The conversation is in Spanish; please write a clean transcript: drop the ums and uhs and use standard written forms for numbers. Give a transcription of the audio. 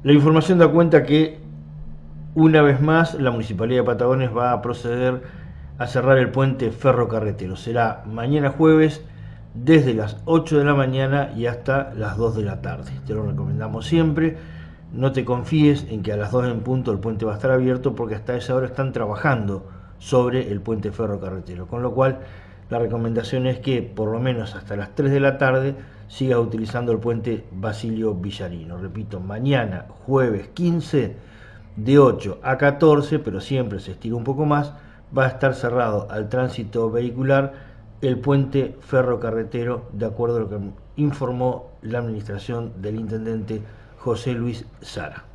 La información da cuenta que una vez más la Municipalidad de Patagones va a proceder a cerrar el puente ferrocarretero. Será mañana jueves desde las 8 de la mañana y hasta las 2 de la tarde. Te lo recomendamos siempre. No te confíes en que a las 2 en punto el puente va a estar abierto, porque hasta esa hora están trabajando sobre el puente ferrocarretero. Con lo cual, la recomendación es que por lo menos hasta las 3 de la tarde sigas utilizando el puente Basilio Villarino. Repito, mañana jueves 15 de 8 a 14, pero siempre se estira un poco más, va a estar cerrado al tránsito vehicular el puente ferrocarretero, de acuerdo a lo que informó la administración del intendente José Luis Sara.